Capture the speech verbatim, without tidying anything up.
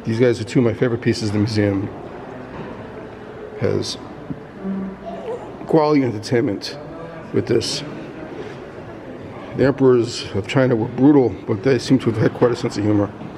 These guys are two of my favorite pieces in the museum. Has quality entertainment with this. The emperors of China were brutal, but they seem to have had quite a sense of humor.